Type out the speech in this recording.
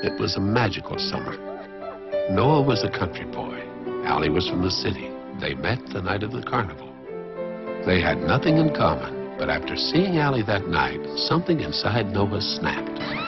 It was a magical summer. Noah was a country boy. Allie was from the city. They met the night of the carnival. They had nothing in common, but after seeing Allie that night, something inside Noah snapped.